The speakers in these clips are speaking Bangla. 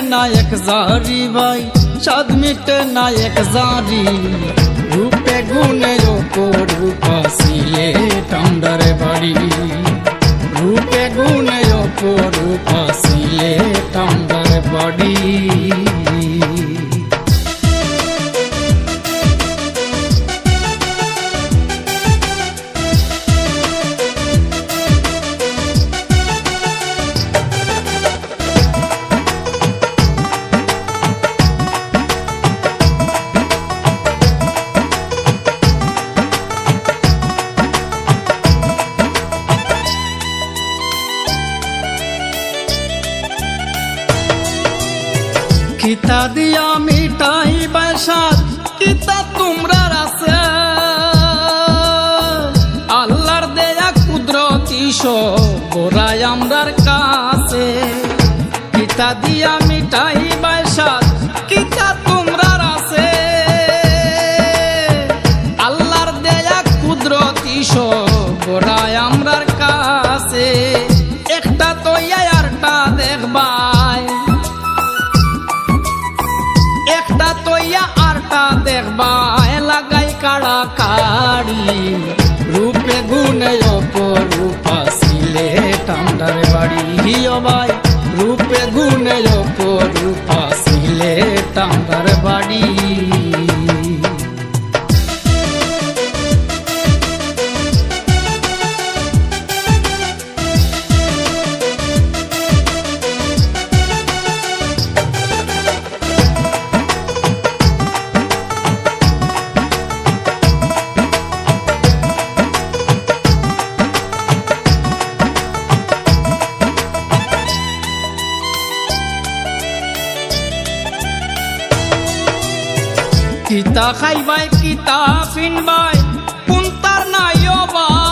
নায়ক জারি ভাই স্বাদ মিটে নায়ক জারি রূপে গুণে অপরূপা সিলেট আমরার বাড়ি রূপে গুণে অপরূপা সিলেট আমরার বাড়ি কিতা দিয়া মিঠাই বাসাত কিতা তোমরা আছে আল্লাহর দেয়া কুদরতি সবরাই আমরার কাছে কিতা দিয়া মিঠাই বাসাত কিতা তোমরা আছে আল্লাহর দেয়া কুদরতি সবরাই আমরার কাছে একটা তৈয়া আরটা দেখবাই একটা তৈয়া আরটা দেখবা লাগাই কাড়া কাড়ি রূপে গুণে অপরূপা সিলেট আমরার বাড়ি হিও ভাই রূপে গুণে অপরূপা সিলেট আমরার বাড়ি কিতা খাইবাই কিতা ফিনবাই কুন্তার নাইও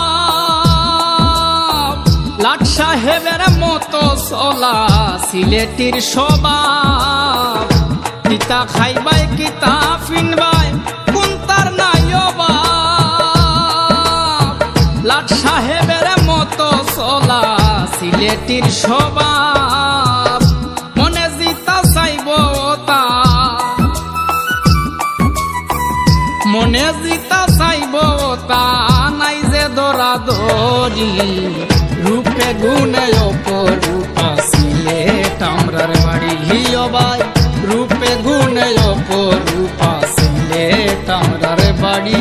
বাপ লাট সাহেবের মতো চলা সিলেটির স্বভাব কিতা খাইবাই কিতা ফিনবাই কুন্তার নাইও বাপ লাট সাহেবের মতো চলা সিলেটির স্বভাব মনে জিতা চাইব তা মনে জিতা চাইব তা নাই যে দরা দরি রূপে গুণে অপরূপা সিলেট আমরার বাড়ি হিও ভাই রূপে গুণে অপরূপা সিলেট আমরার বাড়ি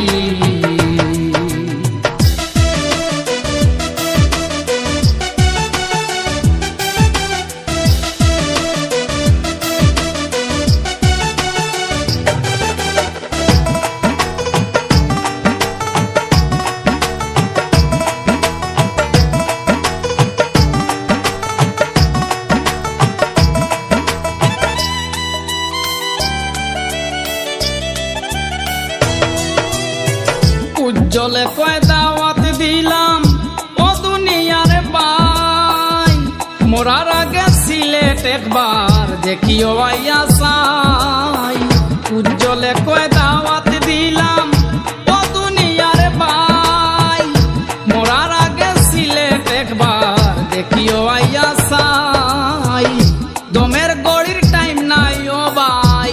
উজ্জ্বলে কয় দাওয়াত দিলাম ও দুনিয়ার ভাই মোরার আগে সিলেট একবার দেখিও আইয়া চাই উজ্জ্বলে কয় দাওয়াত দিলাম ও দুনিয়ার ভাই মোরার আগে সিলেট একবার দেখিও আইয়া চাই দমের গড়ির টাইম নাই ও ভাই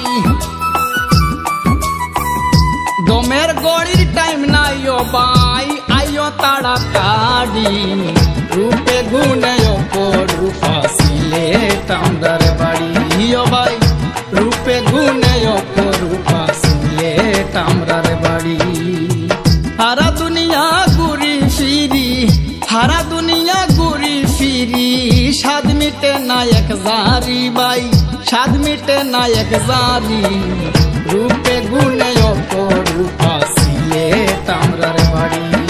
দমের গড়ির টাইম নাই ও ভাই আইও তাড়াতাড়ি রূপে গুণে অপরূপা সিলেট আমরার বাড়ি ও ভাই রূপে গুণে অপরূপা সিলেট আমরার বাড়ি হারা দুনিয়া ঘুরি ফিরি হারা দুনিয়া ঘুরি ফিরি স্বাদ মিটে নায়ক জারি ভাই স্বাদ মিটে নায়ক জারি রূপে গুণে অপরূপা সিলেট আমরার বাড়ি